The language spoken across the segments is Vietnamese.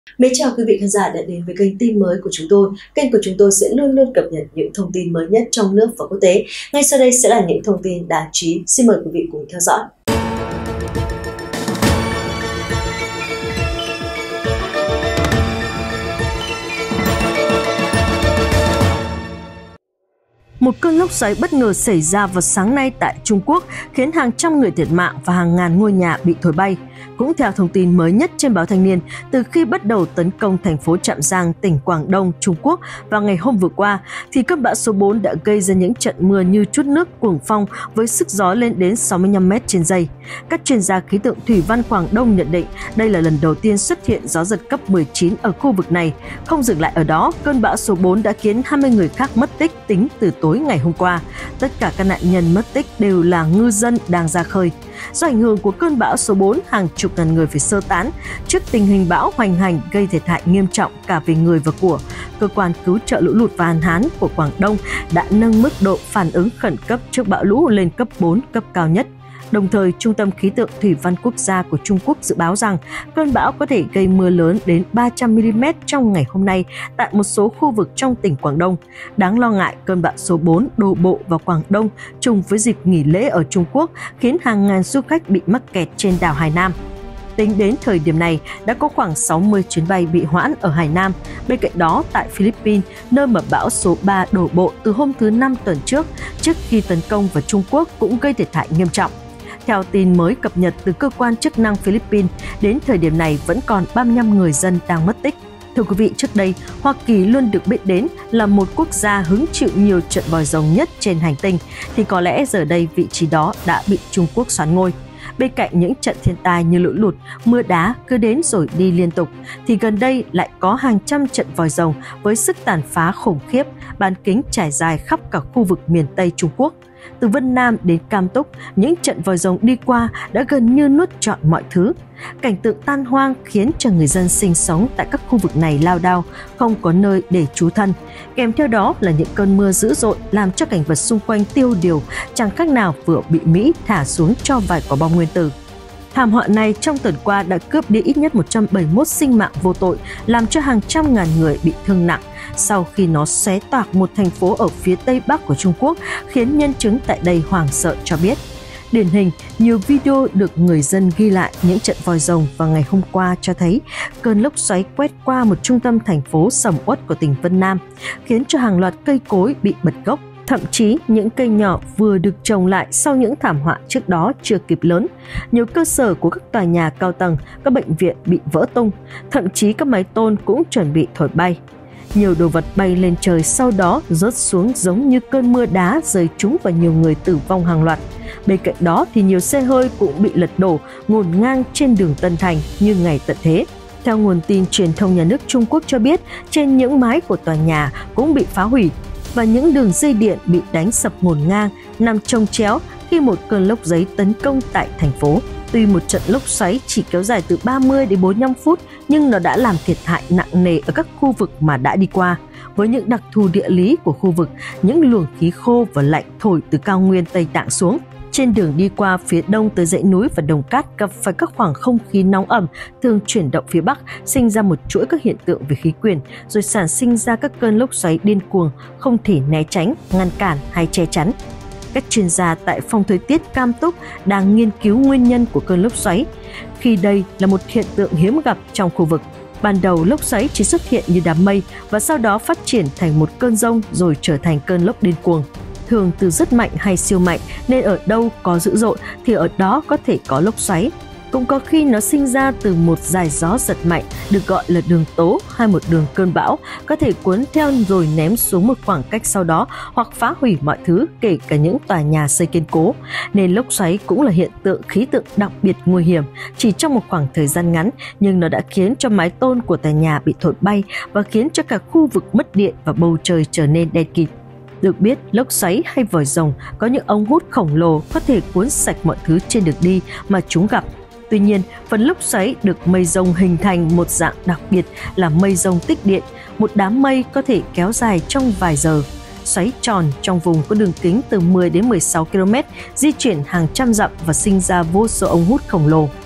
Mến chào quý vị khán giả đã đến với kênh tin mới của chúng tôi. Kênh của chúng tôi sẽ luôn luôn cập nhật những thông tin mới nhất trong nước và quốc tế. Ngay sau đây sẽ là những thông tin đáng chú ý. Xin mời quý vị cùng theo dõi. Một cơn lốc xoáy bất ngờ xảy ra vào sáng nay tại Trung Quốc khiến hàng trăm người thiệt mạng và hàng ngàn ngôi nhà bị thổi bay. Cũng theo thông tin mới nhất trên báo Thanh niên, từ khi bắt đầu tấn công thành phố Trạm Giang, tỉnh Quảng Đông, Trung Quốc vào ngày hôm vừa qua, thì cơn bão số 4 đã gây ra những trận mưa như trút nước, cuồng phong với sức gió lên đến 65 m trên giây. Các chuyên gia khí tượng thủy văn Quảng Đông nhận định đây là lần đầu tiên xuất hiện gió giật cấp 19 ở khu vực này. Không dừng lại ở đó, cơn bão số 4 đã khiến 20 người khác mất tích tính từ tối ngày hôm qua. Tất cả các nạn nhân mất tích đều là ngư dân đang ra khơi. Do ảnh hưởng của cơn bão số 4, hàng chục ngàn người phải sơ tán trước tình hình bão hoành hành gây thiệt hại nghiêm trọng cả về người và của. Cơ quan cứu trợ lũ lụt và hạn hán của Quảng Đông đã nâng mức độ phản ứng khẩn cấp trước bão lũ lên cấp 4, cấp cao nhất. Đồng thời, Trung tâm Khí tượng Thủy văn Quốc gia của Trung Quốc dự báo rằng cơn bão có thể gây mưa lớn đến 300 mm trong ngày hôm nay tại một số khu vực trong tỉnh Quảng Đông. Đáng lo ngại, cơn bão số 4 đổ bộ vào Quảng Đông trùng với dịp nghỉ lễ ở Trung Quốc khiến hàng ngàn du khách bị mắc kẹt trên đảo Hải Nam. Tính đến thời điểm này, đã có khoảng 60 chuyến bay bị hoãn ở Hải Nam. Bên cạnh đó, tại Philippines, nơi mà bão số 3 đổ bộ từ hôm thứ Năm tuần trước khi tấn công vào Trung Quốc cũng gây thiệt hại nghiêm trọng. Theo tin mới cập nhật từ cơ quan chức năng Philippines, đến thời điểm này vẫn còn 35 người dân đang mất tích. Thưa quý vị, trước đây, Hoa Kỳ luôn được biết đến là một quốc gia hứng chịu nhiều trận vòi rồng nhất trên hành tinh, thì có lẽ giờ đây vị trí đó đã bị Trung Quốc soán ngôi. Bên cạnh những trận thiên tai như lũ lụt, mưa đá cứ đến rồi đi liên tục, thì gần đây lại có hàng trăm trận vòi rồng với sức tàn phá khủng khiếp, bán kính trải dài khắp cả khu vực miền Tây Trung Quốc. Từ Vân Nam đến Cam Túc, những trận vòi rồng đi qua đã gần như nuốt trọn mọi thứ. Cảnh tượng tan hoang khiến cho người dân sinh sống tại các khu vực này lao đao, không có nơi để trú thân. Kèm theo đó là những cơn mưa dữ dội làm cho cảnh vật xung quanh tiêu điều, chẳng khác nào vừa bị Mỹ thả xuống cho vài quả bom nguyên tử. Thảm họa này trong tuần qua đã cướp đi ít nhất 171 sinh mạng vô tội, làm cho hàng trăm ngàn người bị thương nặng sau khi nó xé toạc một thành phố ở phía Tây Bắc của Trung Quốc, khiến nhân chứng tại đây hoảng sợ cho biết. Điển hình, nhiều video được người dân ghi lại những trận vòi rồng vào ngày hôm qua cho thấy cơn lốc xoáy quét qua một trung tâm thành phố sầm uất của tỉnh Vân Nam, khiến cho hàng loạt cây cối bị bật gốc. Thậm chí những cây nhỏ vừa được trồng lại sau những thảm họa trước đó chưa kịp lớn. Nhiều cơ sở của các tòa nhà cao tầng, các bệnh viện bị vỡ tung, thậm chí các mái tôn cũng chuẩn bị thổi bay. Nhiều đồ vật bay lên trời sau đó rớt xuống giống như cơn mưa đá rơi trúng vào nhiều người tử vong hàng loạt. Bên cạnh đó thì nhiều xe hơi cũng bị lật đổ ngổn ngang trên đường Tân Thành như ngày tận thế. Theo nguồn tin truyền thông nhà nước Trung Quốc cho biết, trên những mái của tòa nhà cũng bị phá hủy và những đường dây điện bị đánh sập ngổn ngang, nằm chồng chéo khi một cơn lốc xoáy tấn công tại thành phố. Tuy một trận lốc xoáy chỉ kéo dài từ 30 đến 45 phút, nhưng nó đã làm thiệt hại nặng nề ở các khu vực mà đã đi qua. Với những đặc thù địa lý của khu vực, những luồng khí khô và lạnh thổi từ cao nguyên Tây Tạng xuống. Trên đường đi qua phía đông tới dãy núi và đồng cát gặp phải các khoảng không khí nóng ẩm thường chuyển động phía bắc, sinh ra một chuỗi các hiện tượng về khí quyển, rồi sản sinh ra các cơn lốc xoáy điên cuồng, không thể né tránh, ngăn cản hay che chắn. Các chuyên gia tại phòng thời tiết Cam Túc đang nghiên cứu nguyên nhân của cơn lốc xoáy, khi đây là một hiện tượng hiếm gặp trong khu vực. Ban đầu lốc xoáy chỉ xuất hiện như đám mây và sau đó phát triển thành một cơn dông rồi trở thành cơn lốc điên cuồng. Thường từ rất mạnh hay siêu mạnh nên ở đâu có dữ dội thì ở đó có thể có lốc xoáy. Cũng có khi nó sinh ra từ một dải gió giật mạnh được gọi là đường tố hay một đường cơn bão, có thể cuốn theo rồi ném xuống một khoảng cách sau đó hoặc phá hủy mọi thứ, kể cả những tòa nhà xây kiên cố. Nên lốc xoáy cũng là hiện tượng khí tượng đặc biệt nguy hiểm. Chỉ trong một khoảng thời gian ngắn nhưng nó đã khiến cho mái tôn của tòa nhà bị thổi bay và khiến cho cả khu vực mất điện và bầu trời trở nên đen kịt. Được biết, lốc xoáy hay vòi rồng có những ống hút khổng lồ có thể cuốn sạch mọi thứ trên đường đi mà chúng gặp. Tuy nhiên, phần lốc xoáy được mây rông hình thành một dạng đặc biệt là mây rông tích điện, một đám mây có thể kéo dài trong vài giờ. Xoáy tròn trong vùng có đường kính từ 10 đến 16 km, di chuyển hàng trăm dặm và sinh ra vô số ống hút khổng lồ.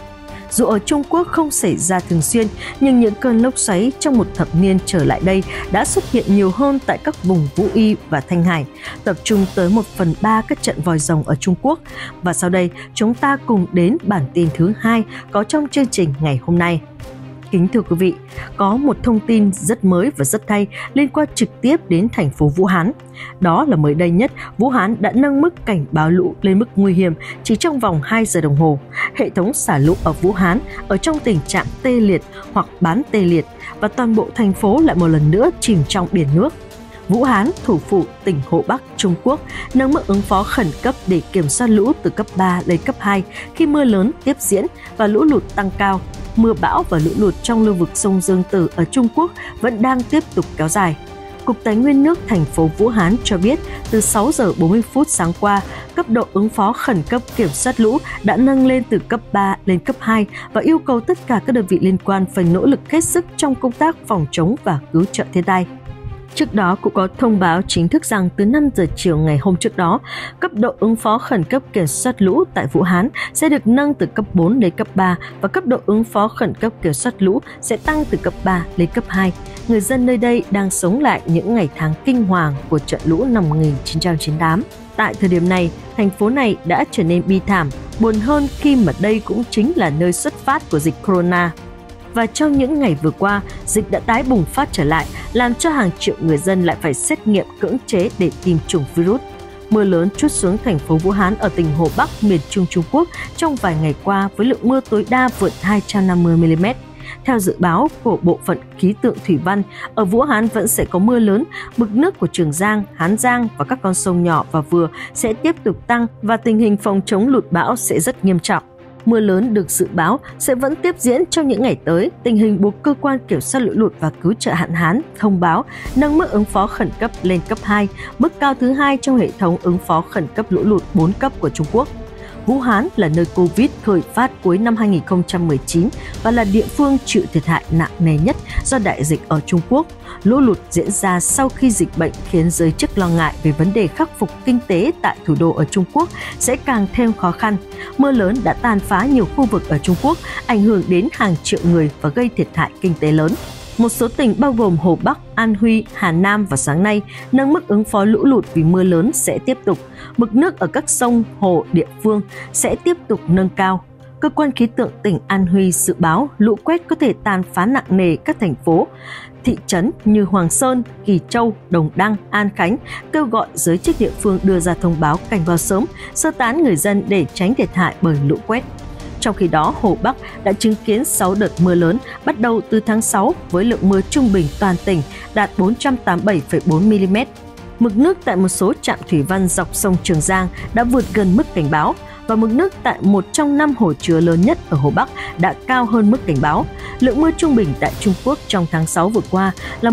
Dù ở Trung Quốc không xảy ra thường xuyên, nhưng những cơn lốc xoáy trong một thập niên trở lại đây đã xuất hiện nhiều hơn tại các vùng Vũ Y và Thanh Hải, tập trung tới 1/3 các trận vòi rồng ở Trung Quốc. Và sau đây, chúng ta cùng đến bản tin thứ 2 có trong chương trình ngày hôm nay. Kính thưa quý vị, có một thông tin rất mới và rất hay liên quan trực tiếp đến thành phố Vũ Hán. Đó là mới đây nhất, Vũ Hán đã nâng mức cảnh báo lũ lên mức nguy hiểm chỉ trong vòng 2 giờ đồng hồ. Hệ thống xả lũ ở Vũ Hán ở trong tình trạng tê liệt hoặc bán tê liệt và toàn bộ thành phố lại một lần nữa chìm trong biển nước. Vũ Hán, thủ phủ tỉnh Hồ Bắc, Trung Quốc, nâng mức ứng phó khẩn cấp để kiểm soát lũ từ cấp 3 lên cấp 2 khi mưa lớn tiếp diễn và lũ lụt tăng cao. Mưa bão và lũ lụt trong lưu vực sông Dương Tử ở Trung Quốc vẫn đang tiếp tục kéo dài. Cục Tài nguyên nước thành phố Vũ Hán cho biết từ 6 giờ 40 phút sáng qua, cấp độ ứng phó khẩn cấp kiểm soát lũ đã nâng lên từ cấp 3 lên cấp 2 và yêu cầu tất cả các đơn vị liên quan phải nỗ lực hết sức trong công tác phòng chống và cứu trợ thiên tai. Trước đó cũng có thông báo chính thức rằng từ 5 giờ chiều ngày hôm trước đó, cấp độ ứng phó khẩn cấp kiểm soát lũ tại Vũ Hán sẽ được nâng từ cấp 4 lên cấp 3 và cấp độ ứng phó khẩn cấp kiểm soát lũ sẽ tăng từ cấp 3 lên cấp 2. Người dân nơi đây đang sống lại những ngày tháng kinh hoàng của trận lũ năm 1998. Tại thời điểm này, thành phố này đã trở nên bi thảm, buồn hơn khi mà đây cũng chính là nơi xuất phát của dịch corona. Và trong những ngày vừa qua, dịch đã tái bùng phát trở lại, làm cho hàng triệu người dân lại phải xét nghiệm cưỡng chế để tìm chủng virus. Mưa lớn trút xuống thành phố Vũ Hán ở tỉnh Hồ Bắc, miền Trung Trung Quốc trong vài ngày qua với lượng mưa tối đa vượt 250 mm. Theo dự báo của Bộ phận Khí tượng Thủy văn, ở Vũ Hán vẫn sẽ có mưa lớn, mực nước của Trường Giang, Hán Giang và các con sông nhỏ và vừa sẽ tiếp tục tăng và tình hình phòng chống lụt bão sẽ rất nghiêm trọng. Mưa lớn được dự báo sẽ vẫn tiếp diễn trong những ngày tới. Tình hình buộc cơ quan kiểm soát lũ lụt và cứu trợ hạn hán thông báo nâng mức ứng phó khẩn cấp lên cấp 2, mức cao thứ 2 trong hệ thống ứng phó khẩn cấp lũ lụt 4 cấp của Trung Quốc. Vũ Hán là nơi Covid khởi phát cuối năm 2019 và là địa phương chịu thiệt hại nặng nề nhất do đại dịch ở Trung Quốc. Lũ lụt diễn ra sau khi dịch bệnh khiến giới chức lo ngại về vấn đề khắc phục kinh tế tại thủ đô ở Trung Quốc sẽ càng thêm khó khăn. Mưa lớn đã tàn phá nhiều khu vực ở Trung Quốc, ảnh hưởng đến hàng triệu người và gây thiệt hại kinh tế lớn. Một số tỉnh bao gồm Hồ Bắc, An Huy, Hà Nam vào sáng nay nâng mức ứng phó lũ lụt vì mưa lớn sẽ tiếp tục. Mực nước ở các sông, hồ địa phương sẽ tiếp tục nâng cao. Cơ quan khí tượng tỉnh An Huy dự báo lũ quét có thể tàn phá nặng nề các thành phố, thị trấn như Hoàng Sơn, Kỳ Châu, Đồng Đăng, An Khánh, kêu gọi giới chức địa phương đưa ra thông báo cảnh báo sớm, sơ tán người dân để tránh thiệt hại bởi lũ quét. Trong khi đó, Hồ Bắc đã chứng kiến 6 đợt mưa lớn bắt đầu từ tháng 6 với lượng mưa trung bình toàn tỉnh đạt 487,4 mm. Mực nước tại một số trạm thủy văn dọc sông Trường Giang đã vượt gần mức cảnh báo và mực nước tại một trong 5 hồ chứa lớn nhất ở Hồ Bắc đã cao hơn mức cảnh báo. Lượng mưa trung bình tại Trung Quốc trong tháng 6 vừa qua là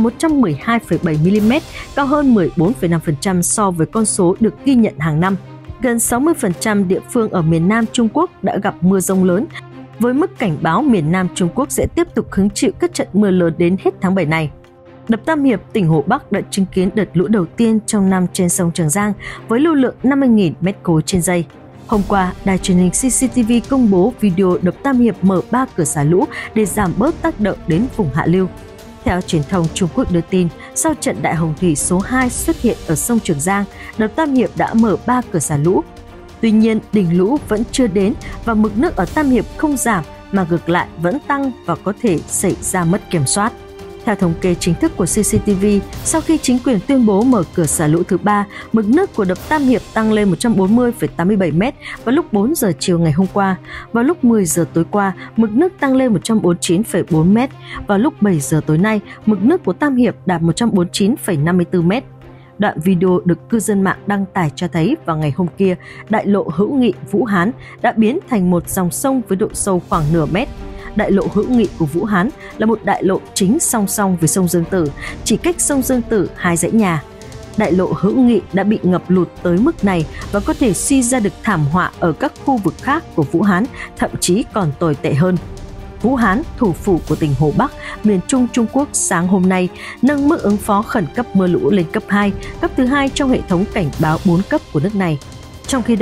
112,7 mm, cao hơn 14,5% so với con số được ghi nhận hàng năm. Gần 60% địa phương ở miền Nam Trung Quốc đã gặp mưa dông lớn, với mức cảnh báo miền Nam Trung Quốc sẽ tiếp tục hứng chịu các trận mưa lớn đến hết tháng 7 này. Đập Tam Hiệp, tỉnh Hồ Bắc đã chứng kiến đợt lũ đầu tiên trong năm trên sông Trường Giang với lưu lượng 50.000 m3 trên giây. Hôm qua, đài truyền hình CCTV công bố video đập Tam Hiệp mở 3 cửa xả lũ để giảm bớt tác động đến vùng hạ lưu. Theo truyền thông Trung Quốc đưa tin, sau trận đại hồng thủy số 2 xuất hiện ở sông Trường Giang, đập Tam Hiệp đã mở 3 cửa xả lũ. Tuy nhiên, đỉnh lũ vẫn chưa đến và mực nước ở Tam Hiệp không giảm mà ngược lại vẫn tăng và có thể xảy ra mất kiểm soát. Theo thống kê chính thức của CCTV, sau khi chính quyền tuyên bố mở cửa xả lũ thứ 3, mực nước của đập Tam Hiệp tăng lên 140,87 m vào lúc 4 giờ chiều ngày hôm qua. Vào lúc 10 giờ tối qua, mực nước tăng lên 149,4 m. Vào lúc 7 giờ tối nay, mực nước của Tam Hiệp đạt 149,54 m. Đoạn video được cư dân mạng đăng tải cho thấy vào ngày hôm kia, đại lộ Hữu Nghị Vũ Hán đã biến thành một dòng sông với độ sâu khoảng nửa mét. Đại lộ Hữu Nghị của Vũ Hán là một đại lộ chính song song với sông Dương Tử, chỉ cách sông Dương Tử 2 dãy nhà. Đại lộ Hữu Nghị đã bị ngập lụt tới mức này và có thể suy ra được thảm họa ở các khu vực khác của Vũ Hán, thậm chí còn tồi tệ hơn. Vũ Hán, thủ phủ của tỉnh Hồ Bắc, miền Trung Trung Quốc sáng hôm nay nâng mức ứng phó khẩn cấp mưa lũ lên cấp 2, cấp thứ 2 trong hệ thống cảnh báo 4 cấp của nước này. Trong khi đó,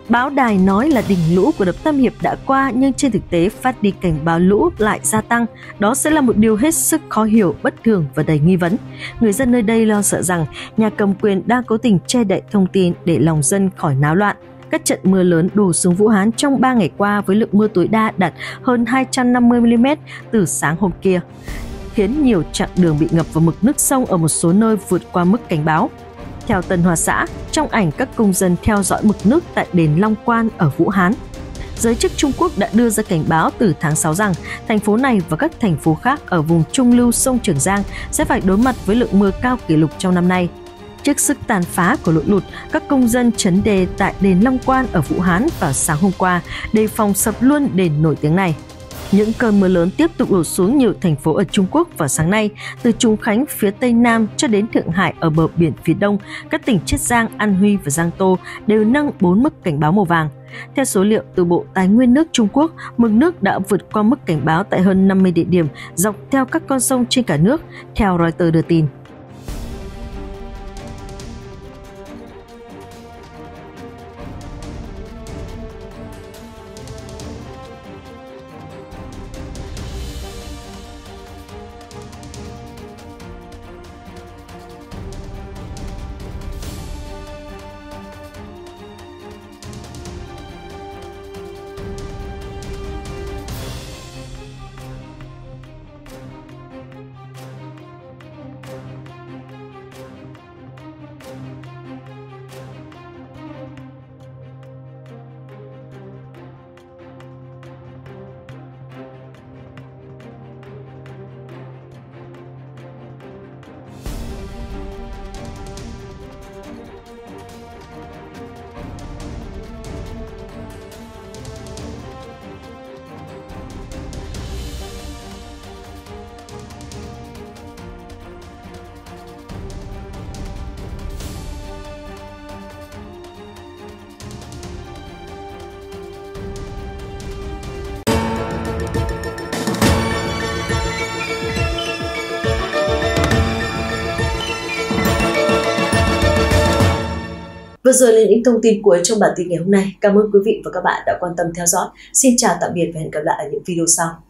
Báo đài nói là đỉnh lũ của đập Tam Hiệp đã qua, nhưng trên thực tế phát đi cảnh báo lũ lại gia tăng. Đó sẽ là một điều hết sức khó hiểu, bất thường và đầy nghi vấn. Người dân nơi đây lo sợ rằng nhà cầm quyền đang cố tình che đậy thông tin để lòng dân khỏi náo loạn. Các trận mưa lớn đổ xuống Vũ Hán trong 3 ngày qua với lượng mưa tối đa đạt hơn 250 mm từ sáng hôm kia, khiến nhiều chặng đường bị ngập và mực nước sông ở một số nơi vượt qua mức cảnh báo. Theo Tân Hoa Xã, trong ảnh các công dân theo dõi mực nước tại đền Long Quan ở Vũ Hán, giới chức Trung Quốc đã đưa ra cảnh báo từ tháng 6 rằng thành phố này và các thành phố khác ở vùng trung lưu sông Trường Giang sẽ phải đối mặt với lượng mưa cao kỷ lục trong năm nay. Trước sức tàn phá của lũ lụt, các công dân trấn đê tại đền Long Quan ở Vũ Hán vào sáng hôm qua đề phòng sập luôn đền nổi tiếng này. Những cơn mưa lớn tiếp tục đổ xuống nhiều thành phố ở Trung Quốc vào sáng nay, từ Trùng Khánh phía Tây Nam cho đến Thượng Hải ở bờ biển phía Đông, các tỉnh Chiết Giang, An Huy và Giang Tô đều nâng 4 mức cảnh báo màu vàng. Theo số liệu từ Bộ Tài nguyên nước Trung Quốc, mực nước đã vượt qua mức cảnh báo tại hơn 50 địa điểm dọc theo các con sông trên cả nước, theo Reuters đưa tin. Vừa rồi là những thông tin cuối trong bản tin ngày hôm nay. Cảm ơn quý vị và các bạn đã quan tâm theo dõi. Xin chào tạm biệt và hẹn gặp lại ở những video sau.